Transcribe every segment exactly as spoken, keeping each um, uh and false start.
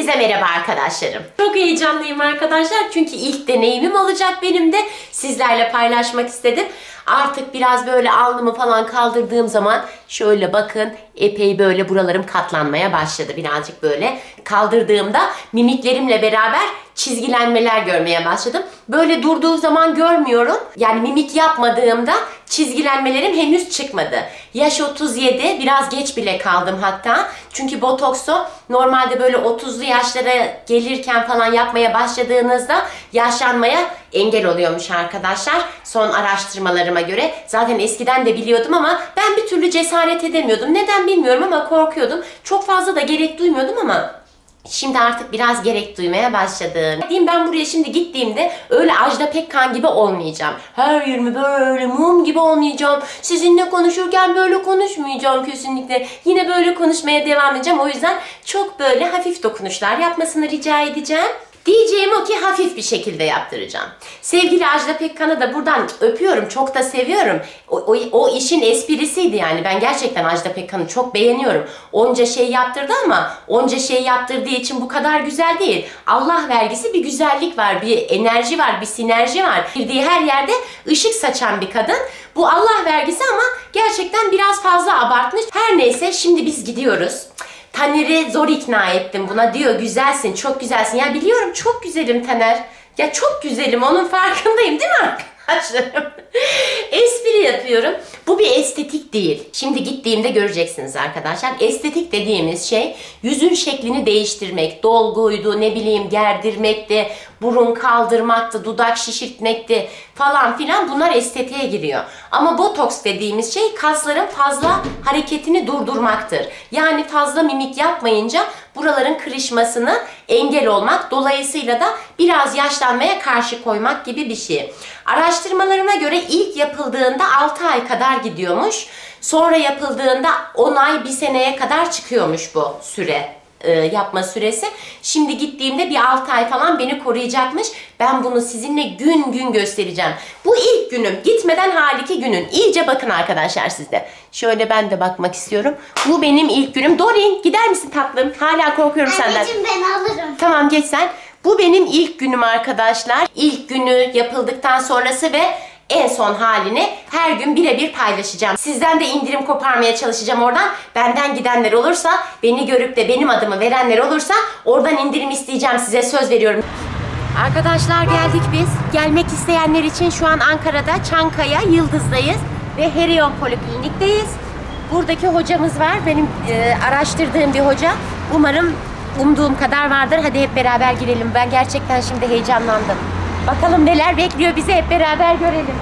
Hepinize merhaba arkadaşlarım. Çok heyecanlıyım arkadaşlar çünkü ilk deneyimim olacak benim de. Sizlerle paylaşmak istedim. Artık biraz böyle alnımı falan kaldırdığım zaman şöyle bakın epey böyle buralarım katlanmaya başladı. Birazcık böyle kaldırdığımda mimiklerimle beraber çizgilenmeler görmeye başladım. Böyle durduğu zaman görmüyorum. Yani mimik yapmadığımda çizgilenmelerim henüz çıkmadı. Yaş otuz yedi, biraz geç bile kaldım hatta. Çünkü botoksu normalde böyle otuzlu yaşlara gelirken falan yapmaya başladığınızda yaşlanmaya engel oluyormuş arkadaşlar. Son araştırmalarıma göre. Zaten eskiden de biliyordum ama ben bir türlü cesaret edemiyordum. Neden bilmiyorum ama korkuyordum. Çok fazla da gerek duymuyordum ama şimdi artık biraz gerek duymaya başladım. Diyeyim ben buraya şimdi gittiğimde öyle Ajda Pekkan gibi olmayacağım. Her yerimi böyle mum gibi olmayacağım. Sizinle konuşurken böyle konuşmayacağım kesinlikle. Yine böyle konuşmaya devam edeceğim. O yüzden çok böyle hafif dokunuşlar yapmasını rica edeceğim. Diyeceğim o ki hafif bir şekilde yaptıracağım. Sevgili Ajda Pekkan'ı da buradan öpüyorum. Çok da seviyorum. O, o, o işin esprisiydi yani. Ben gerçekten Ajda Pekkan'ı çok beğeniyorum. Onca şey yaptırdı ama onca şey yaptırdığı için bu kadar güzel değil. Allah vergisi bir güzellik var, bir enerji var, bir sinerji var. Girdiği her yerde ışık saçan bir kadın. Bu Allah vergisi ama gerçekten biraz fazla abartmış. Her neyse şimdi biz gidiyoruz. Taner'i zor ikna ettim buna. Diyor güzelsin, çok güzelsin. Ya biliyorum çok güzelim Taner. Ya çok güzelim, onun farkındayım değil mi arkadaşlarım? Espri yapıyorum. Bu bir estetik değil. Şimdi gittiğimde göreceksiniz arkadaşlar. Estetik dediğimiz şey yüzün şeklini değiştirmek, dolguydu, ne bileyim gerdirmekti, burun kaldırmaktı, dudak şişirtmekti falan filan, bunlar estetiğe giriyor. Ama botoks dediğimiz şey kasların fazla hareketini durdurmaktır. Yani fazla mimik yapmayınca buraların kırışmasını engel olmak, dolayısıyla da biraz yaşlanmaya karşı koymak gibi bir şey. Araştırmalarıma göre ilk yapıldığında altı ay kadar gidiyormuş. Sonra yapıldığında on ay, bir seneye kadar çıkıyormuş bu süre. Yapma süresi. Şimdi gittiğimde bir altı ay falan beni koruyacakmış. Ben bunu sizinle gün gün göstereceğim. Bu ilk günüm. Gitmeden haliki günün. İyice bakın arkadaşlar sizde. Şöyle ben de bakmak istiyorum. Bu benim ilk günüm. Dorin gider misin tatlım? Hala korkuyorum senden. Anneciğim ben alırım. Tamam geç sen. Bu benim ilk günüm arkadaşlar. İlk günü yapıldıktan sonrası ve en son halini her gün birebir paylaşacağım. Sizden de indirim koparmaya çalışacağım oradan. Benden gidenler olursa, beni görüp de benim adımı verenler olursa oradan indirim isteyeceğim, size söz veriyorum. Arkadaşlar geldik biz. Gelmek isteyenler için şu an Ankara'da Çankaya Yıldız'dayız ve Herion Poliklinik'teyiz. Buradaki hocamız var. Benim e, araştırdığım bir hoca. Umarım umduğum kadar vardır. Hadi hep beraber girelim. Ben gerçekten şimdi heyecanlandım. Bakalım neler bekliyor bizi, hep beraber görelim.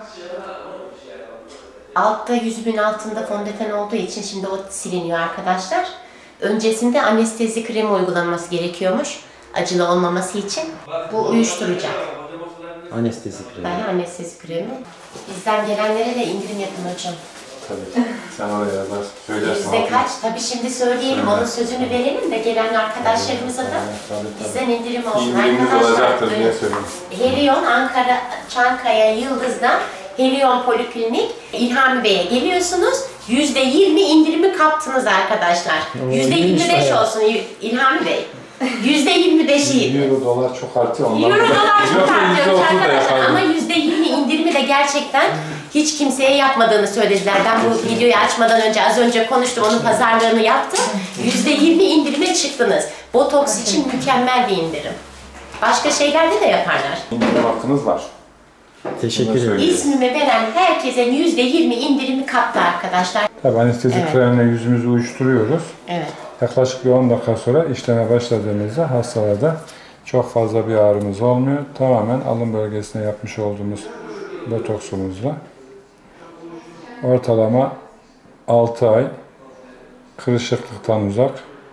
Altta yüzümün altında fondöten olduğu için şimdi o siliniyor arkadaşlar. Öncesinde anestezi kremi uygulanması gerekiyormuş. Acılı olmaması için. Bu uyuşturacak. Anestezi kremi. Yani anestezi kremi. Bizden gelenlere de indirim yapın hocam. Tabii. Sen oraya yazar. Söylersin. Yüzde kaç? Tabii şimdi söyleyelim. Onun sözünü verelim de gelen arkadaşlarımıza da bizden indirim olsun. İndirimimiz olacaktır diye söyleyeyim. Herion Ankara Çankaya Yıldız'da Herion Poliklinik İlhami Bey'e geliyorsunuz. yüzde yirmi indirimi kaptınız arkadaşlar. yüzde yirmi beş olsun İlhami Bey. yüzde yirmi beşi. Euro dolar çok artıyor. Euro dolar çok artıyor arkadaşlar. Ama yüzde yirmi indirimi de gerçekten hiç kimseye yapmadığını söylediler. Ben bu videoyu açmadan önce az önce konuştum, onun pazarlığını yaptım. yüzde yirmi indirime çıktınız. Botoks için mükemmel bir indirim. Başka şeylerde de yaparlar. İndirim hakkınız var. Teşekkür ederim. İsmimi veren herkese yüzde yirmi indirimi kaptı arkadaşlar. Tabii anestezi Evet. kremle yüzümüzü uyuşturuyoruz. Evet. Yaklaşık bir on dakika sonra işleme başladığımızda hastalarda çok fazla bir ağrımız olmuyor. Tamamen alın bölgesine yapmış olduğumuz botoksumuzla ortalama altı ay kırışıklıktan uzak,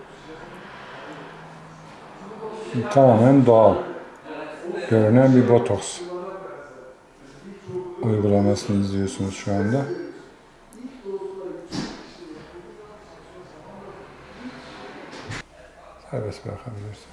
tamamen doğal görünen bir botoks uygulamasını izliyorsunuz şu anda. Serbest bırakabilirsin.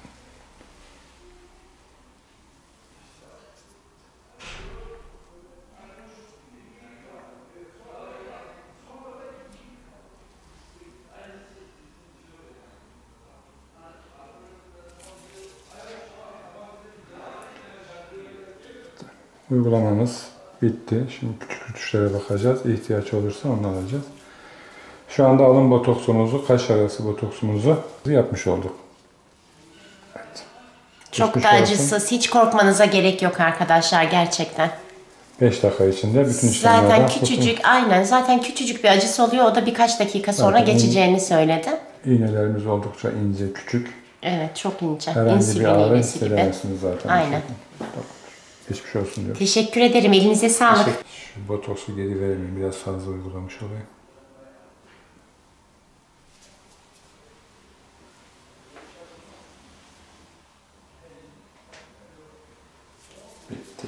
Uygulamamız bitti. Şimdi küçük rütuşlara bakacağız. İhtiyaç olursa onu alacağız. Şu anda alın botoksumuzu, kaş arası botoksumuzu yapmış olduk. Evet. Çok Geçmiş da olsun. acısız. Hiç korkmanıza gerek yok arkadaşlar gerçekten. beş dakika içinde bütün işlemlerden Zaten kurtulmuş. küçücük, aynen zaten küçücük bir acısı oluyor. O da birkaç dakika sonra Zaten geçeceğini söyledi. İğnelerimiz oldukça ince, küçük. Evet, çok ince. Herhangi bir İnsülin ağrı iğnesi gibi. hissedemezsiniz zaten. Aynen. Geçmiş olsun diyorum. Teşekkür ederim. Elinize sağlık. Şu botoksu geri vermeyeyim. Biraz fazla uygulamış olayım. Bitti.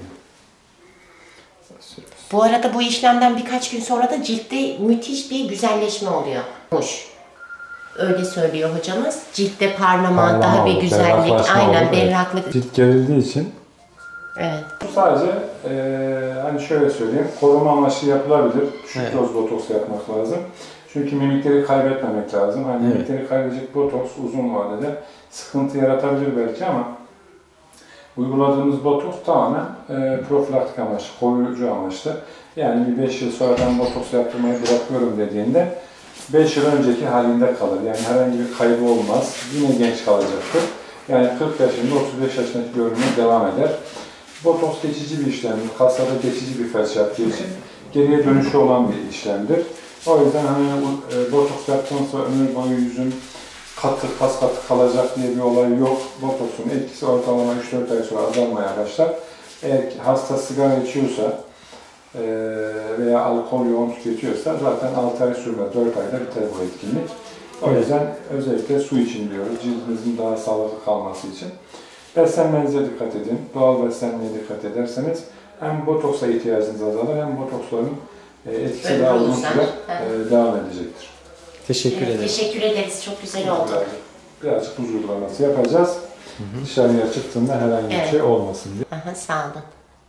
Bu arada bu işlemden birkaç gün sonra da ciltte müthiş bir güzelleşme oluyormuş. Öyle söylüyor hocamız. Ciltte parlama, Parlama daha bir oldu, güzellik, berraklaşma aynen oldu, evet. berraklık. Cilt gerildiği için Evet. bu sadece eee hani şöyle söyleyeyim, koruma amaçlı yapılabilir. Düşük Evet. doz botoks yapmak lazım. Çünkü mimikleri kaybetmemek lazım. Hani Evet. mimikleri kaybedecek botoks uzun vadede sıkıntı yaratabilir belki ama uyguladığımız botoks tamamen e, profilaktik amaçlı, koruyucu amaçlı. Yani bir beş yıl sonradan botoks yaptırmayı bırakıyorum dediğinde beş yıl önceki halinde kalır. Yani herhangi bir kaybı olmaz. Yine genç kalacaktır. Yani kırk yaşında otuz beş yaşındaki görünüme devam eder. Botoks geçici bir işlemdir. Kaslarda geçici bir felç yaptığı için geriye dönüşü olan bir işlemdir. O yüzden hani e, botoks yaptıktan sonra ömür boyu yüzün katı, kas katı kalacak diye bir olay yok. Botoksun etkisi ortalama üç dört ay sonra azalmaya başlar. Eğer ki hasta sigara içiyorsa e, veya alkol yoğun tüketiyorsa zaten altı ay sürmez, dört ayda biter bu etkinlik. O yüzden özellikle su için diyoruz, cildinizin daha sağlıklı kalması için. Beslenmenize dikkat edin, doğal beslenmeye dikkat ederseniz hem botoksa ihtiyacınız azalır hem botoksların e, etkisi Öyle daha uzun olursa, süre evet. e, devam edecektir. Teşekkür Evet, ederim. teşekkür ederiz. Çok güzel oldu. Birazcık, birazcık buz uygulaması yapacağız. Hı hı. Dışarıya çıktığında herhangi Evet. bir şey olmasın diye. Aha, sağ olun.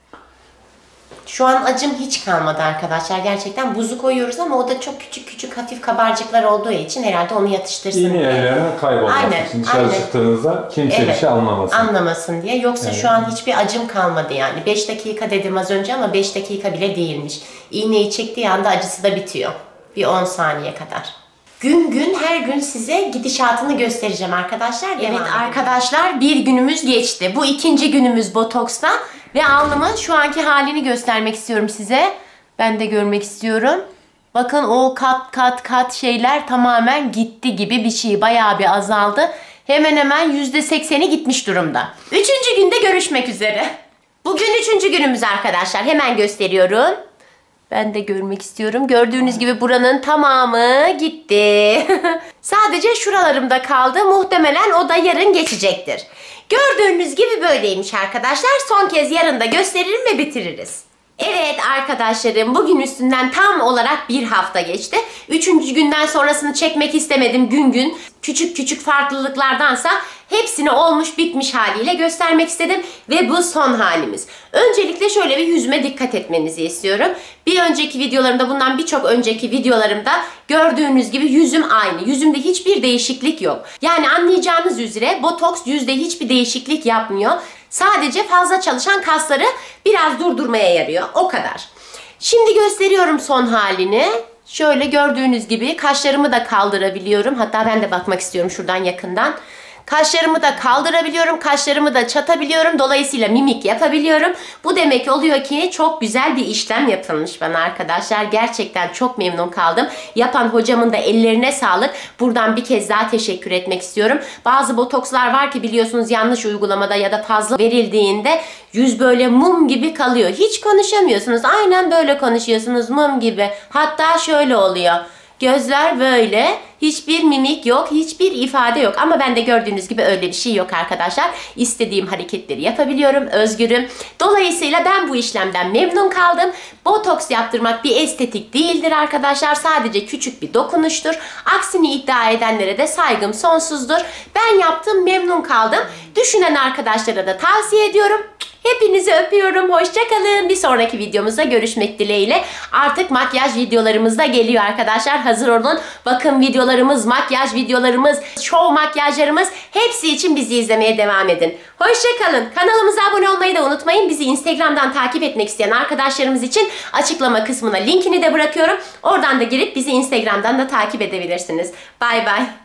Şu an acım hiç kalmadı arkadaşlar. Gerçekten buzu koyuyoruz ama o da çok küçük küçük hafif kabarcıklar olduğu için herhalde onu yatıştırsın İğne diye. ellerine kaybolması Aynen, için dışarı aynen. çıktığınızda kimse Evet, bir şey anlamasın. Anlamasın diye. Yoksa Evet. şu an hiçbir acım kalmadı yani. beş dakika dedim az önce ama beş dakika bile değilmiş. İğneyi çektiği anda acısı da bitiyor. Bir on saniye kadar. Gün gün her gün size gidişatını göstereceğim arkadaşlar. Evet arkadaşlar, bir günümüz geçti. Bu ikinci günümüz botoksta ve alnımın şu anki halini göstermek istiyorum size. Ben de görmek istiyorum. Bakın o kat kat kat şeyler tamamen gitti gibi bir şey. Bayağı bir azaldı. Hemen hemen yüzde sekseni gitmiş durumda. Üçüncü günde görüşmek üzere. Bugün üçüncü günümüz arkadaşlar. Hemen gösteriyorum. Ben de görmek istiyorum. Gördüğünüz gibi buranın tamamı gitti. Sadece şuralarımda kaldı. Muhtemelen o da yarın geçecektir. Gördüğünüz gibi böyleymiş arkadaşlar. Son kez yarın da gösteririm ve bitiririz. Evet arkadaşlarım, bugün üstünden tam olarak bir hafta geçti. Üçüncü günden sonrasını çekmek istemedim gün gün. Küçük küçük farklılıklardansa hepsini olmuş bitmiş haliyle göstermek istedim. Ve bu son halimiz. Öncelikle şöyle bir yüzüme dikkat etmenizi istiyorum. Bir önceki videolarımda, bundan birçok önceki videolarımda gördüğünüz gibi yüzüm aynı. Yüzümde hiçbir değişiklik yok. Yani anlayacağınız üzere botoks yüzde hiçbir değişiklik yapmıyor. Sadece fazla çalışan kasları biraz durdurmaya yarıyor. O kadar. Şimdi gösteriyorum son halini. Şöyle gördüğünüz gibi kaşlarımı da kaldırabiliyorum. Hatta ben de bakmak istiyorum şuradan yakından. Kaşlarımı da kaldırabiliyorum, kaşlarımı da çatabiliyorum. Dolayısıyla mimik yapabiliyorum. Bu demek oluyor ki çok güzel bir işlem yapılmış bana arkadaşlar. Gerçekten çok memnun kaldım. Yapan hocamın da ellerine sağlık. Buradan bir kez daha teşekkür etmek istiyorum. Bazı botokslar var ki biliyorsunuz yanlış uygulamada ya da fazla verildiğinde yüz böyle mum gibi kalıyor. Hiç konuşamıyorsunuz. Aynen böyle konuşuyorsunuz, mum gibi. Hatta şöyle oluyor. Gözler böyle, hiçbir mimik yok, hiçbir ifade yok. Ama bende gördüğünüz gibi öyle bir şey yok arkadaşlar. İstediğim hareketleri yapabiliyorum, özgürüm. Dolayısıyla ben bu işlemden memnun kaldım. Botoks yaptırmak bir estetik değildir arkadaşlar. Sadece küçük bir dokunuştur. Aksini iddia edenlere de saygım sonsuzdur. Ben yaptım, memnun kaldım. Düşünen arkadaşlara da tavsiye ediyorum. Hepinizi öpüyorum. Hoşçakalın. Bir sonraki videomuzda görüşmek dileğiyle. Artık makyaj videolarımız da geliyor arkadaşlar. Hazır olun. Bakın videolarımız, makyaj videolarımız, şov makyajlarımız hepsi için bizi izlemeye devam edin. Hoşçakalın. Kanalımıza abone olmayı da unutmayın. Bizi Instagram'dan takip etmek isteyen arkadaşlarımız için açıklama kısmına linkini de bırakıyorum. Oradan da girip bizi Instagram'dan da takip edebilirsiniz. Bay bay.